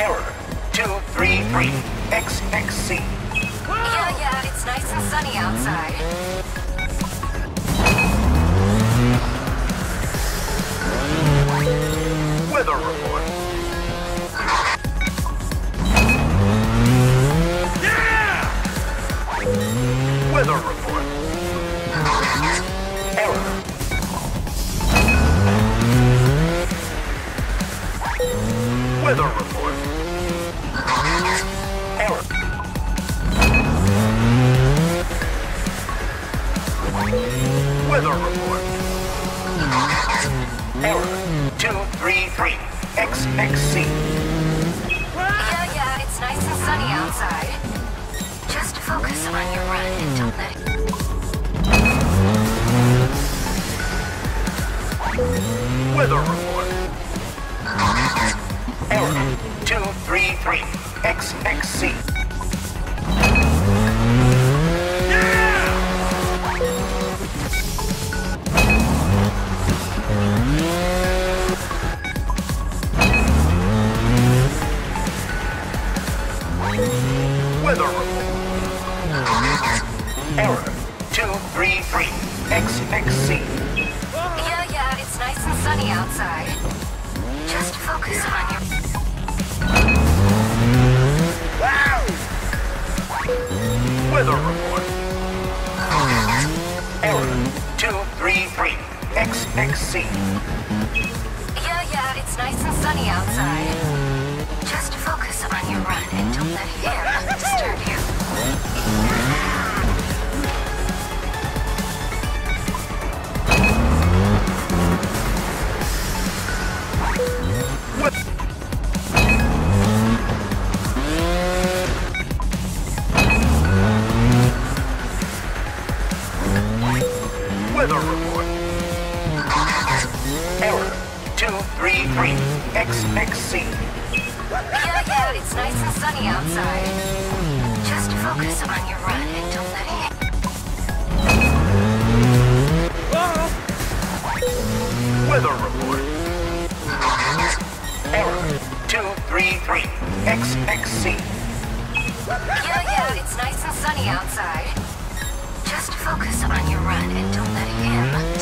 Error 233 XXC. Yeah, it's nice and sunny outside. Weather report. Yeah! Weather report. Error. Weather report. Error. Weather report. Error 233 XXC. Yeah, it's nice and sunny outside. Just focus on your run and don't let it... Weather report. Error 233 XXC. Weather report. Error 233 XXC. Yeah, it's nice and sunny outside. Just focus on your... Weather report. Error 233 XXC. Yeah, it's nice and sunny outside. Just focus on your run and don't let air disturb you. Weather report. Error 233 XXC. Yeah, it's nice and sunny outside. Just focus on your run and don't let it... Weather report. Error 233 XXC. Yeah, it's nice and sunny outside. Just focus on your run and don't let it in.